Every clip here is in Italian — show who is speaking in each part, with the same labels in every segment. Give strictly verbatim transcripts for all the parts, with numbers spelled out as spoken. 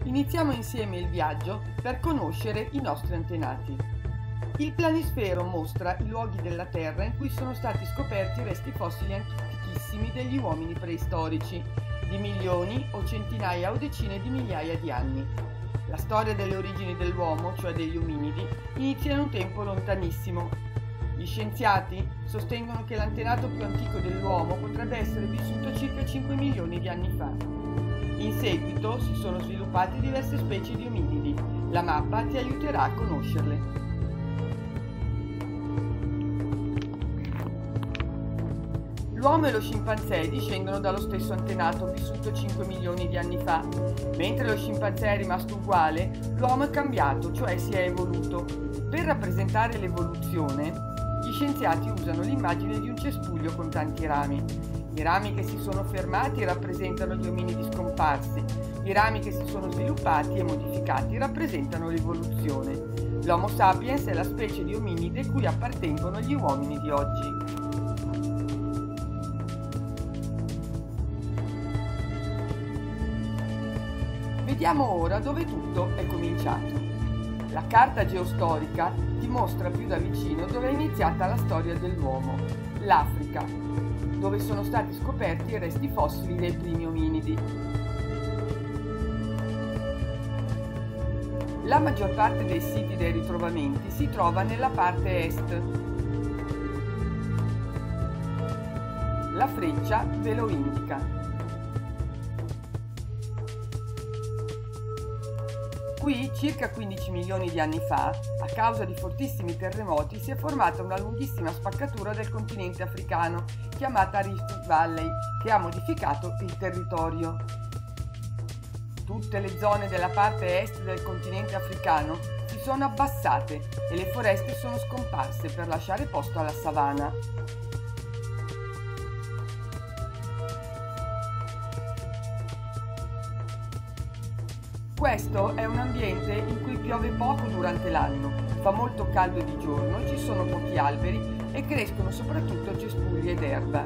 Speaker 1: Iniziamo insieme il viaggio per conoscere i nostri antenati. Il planisfero mostra i luoghi della Terra in cui sono stati scoperti resti fossili antichissimi degli uomini preistorici, di milioni o centinaia o decine di migliaia di anni. La storia delle origini dell'uomo, cioè degli ominidi, inizia in un tempo lontanissimo. Gli scienziati sostengono che l'antenato più antico dell'uomo potrebbe essere vissuto circa cinque milioni di anni fa. In seguito si sono sviluppate diverse specie di ominidi. La mappa ti aiuterà a conoscerle. L'uomo e lo scimpanzé discendono dallo stesso antenato vissuto cinque milioni di anni fa. Mentre lo scimpanzé è rimasto uguale, l'uomo è cambiato, cioè si è evoluto. Per rappresentare l'evoluzione, gli scienziati usano l'immagine di un cespuglio con tanti rami. I rami che si sono fermati rappresentano gli ominidi scomparsi. I rami che si sono sviluppati e modificati rappresentano l'evoluzione. L'Homo sapiens è la specie di ominide cui appartengono gli uomini di oggi. Vediamo ora dove tutto è cominciato. La carta geostorica dimostra più da vicino dove è iniziata la storia dell'uomo, l'Africa, dove sono stati scoperti i resti fossili dei primi ominidi. La maggior parte dei siti dei ritrovamenti si trova nella parte est. La freccia ve lo indica. Qui, circa quindici milioni di anni fa, a causa di fortissimi terremoti, si è formata una lunghissima spaccatura del continente africano, chiamata Rift Valley, che ha modificato il territorio. Tutte le zone della parte est del continente africano si sono abbassate e le foreste sono scomparse per lasciare posto alla savana. Questo è un ambiente in cui piove poco durante l'anno, fa molto caldo di giorno, ci sono pochi alberi e crescono soprattutto cespugli ed erba.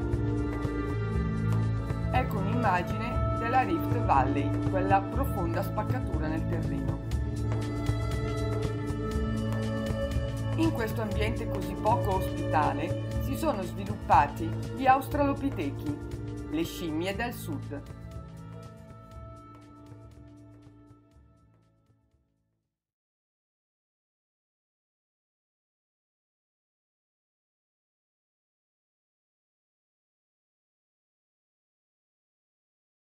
Speaker 1: Ecco un'immagine della Rift Valley, quella profonda spaccatura nel terreno. In questo ambiente così poco ospitale si sono sviluppati gli Australopitechi, le scimmie del sud.